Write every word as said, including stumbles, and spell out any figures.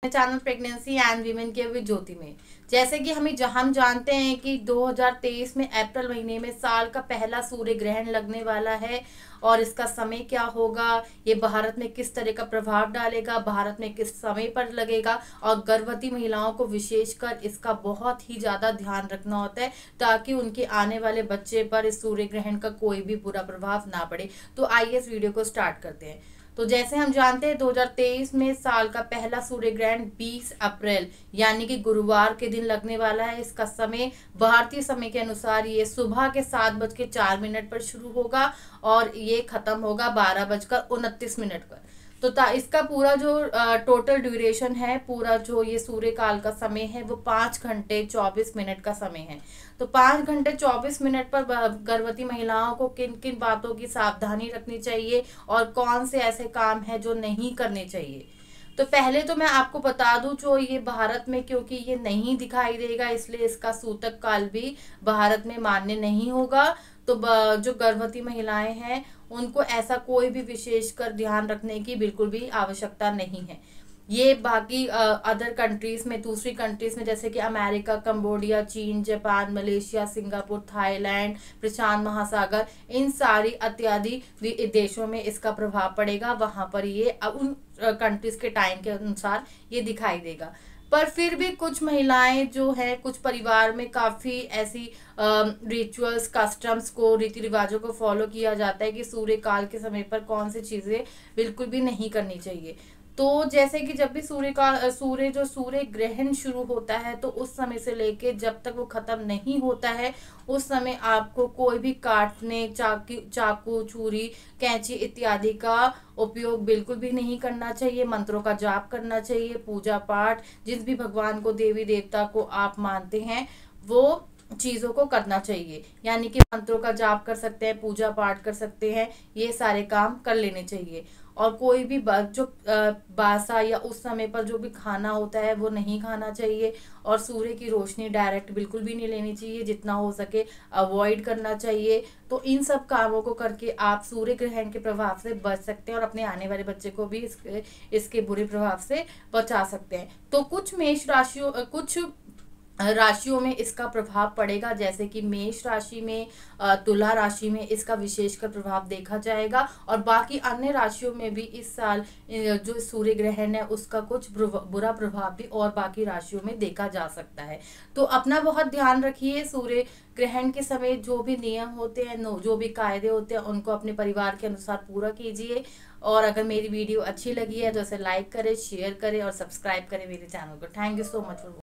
Channel pregnancy and women care with Jyoti में। जैसे कि हमें हम जानते हैं कि दो हज़ार तेईस में अप्रैल महीने में साल का पहला सूर्य ग्रहण लगने वाला है और इसका समय क्या होगा, ये भारत में किस तरह का प्रभाव डालेगा, भारत में किस समय पर लगेगा और गर्भवती महिलाओं को विशेषकर इसका बहुत ही ज़्यादा ध्यान रखना होता है ताकि उनके आने वाले बच्चे पर इस सूर्य ग्रहण का कोई भी बुरा प्रभाव ना पड़े। तो आइए इस वीडियो को स्टार्ट करते हैं। तो जैसे हम जानते हैं दो हज़ार तेईस में साल का पहला सूर्य ग्रहण बीस अप्रैल यानी कि गुरुवार के दिन लगने वाला है। इसका समय भारतीय समय के अनुसार ये सुबह के सात बज के चार मिनट पर शुरू होगा और ये खत्म होगा बारह बजकर उनतीस मिनट पर। तो इसका पूरा जो टोटल ड्यूरेशन है, पूरा जो ये सूर्य काल का समय है वो पाँच घंटे चौबीस मिनट का समय है। तो पाँच घंटे चौबीस मिनट पर गर्भवती महिलाओं को किन किन बातों की सावधानी रखनी चाहिए और कौन से ऐसे काम है जो नहीं करने चाहिए। तो पहले तो मैं आपको बता दूं, जो ये भारत में क्योंकि ये नहीं दिखाई देगा इसलिए इसका सूतक काल भी भारत में मान्य नहीं होगा। तो जो गर्भवती महिलाएं हैं उनको ऐसा कोई भी विशेषकर ध्यान रखने की बिल्कुल भी आवश्यकता नहीं है। ये बाकी अदर कंट्रीज में, दूसरी कंट्रीज में जैसे कि अमेरिका, कंबोडिया, चीन, जापान, मलेशिया, सिंगापुर, थाईलैंड, प्रशांत महासागर, इन सारी इत्यादि देशों में इसका प्रभाव पड़ेगा। वहां पर ये उन कंट्रीज के टाइम के अनुसार ये दिखाई देगा। पर फिर भी कुछ महिलाएं जो है, कुछ परिवार में काफ़ी ऐसी रिचुअल्स, कस्टम्स को, रीति रिवाजों को फॉलो किया जाता है कि सूर्य काल के समय पर कौन सी चीज़ें बिल्कुल भी नहीं करनी चाहिए। तो जैसे कि जब भी सूर्य का सूर्य जो सूर्य ग्रहण शुरू होता है तो उस समय से लेके जब तक वो खत्म नहीं होता है उस समय आपको कोई भी काटने, चाकू चाकू छुरी, कैंची इत्यादि का उपयोग बिल्कुल भी नहीं करना चाहिए। मंत्रों का जाप करना चाहिए। पूजा पाठ, जिस भी भगवान को, देवी देवता को आप मानते हैं वो चीज़ों को करना चाहिए। यानी कि मंत्रों का जाप कर सकते हैं, पूजा पाठ कर सकते हैं, ये सारे काम कर लेने चाहिए। और कोई भी जो बासा या उस समय पर जो भी खाना होता है वो नहीं खाना चाहिए। और सूर्य की रोशनी डायरेक्ट बिल्कुल भी नहीं लेनी चाहिए, जितना हो सके अवॉइड करना चाहिए। तो इन सब कामों को करके आप सूर्य ग्रहण के प्रभाव से बच सकते हैं और अपने आने वाले बच्चे को भी इसके इसके बुरे प्रभाव से बचा सकते हैं। तो कुछ मेष राशियों कुछ राशियों में इसका प्रभाव पड़ेगा, जैसे कि मेष राशि में, तुला राशि में इसका विशेषकर प्रभाव देखा जाएगा और बाकी अन्य राशियों में भी इस साल जो सूर्य ग्रहण है उसका कुछ बुरा प्रभाव भी और बाकी राशियों में देखा जा सकता है। तो अपना बहुत ध्यान रखिए। सूर्य ग्रहण के समय जो भी नियम होते हैं, जो भी कायदे होते हैं, उनको अपने परिवार के अनुसार पूरा कीजिए। और अगर मेरी वीडियो अच्छी लगी है तो इसे लाइक करें, शेयर करें और सब्सक्राइब करें मेरे चैनल को। Thank you so much for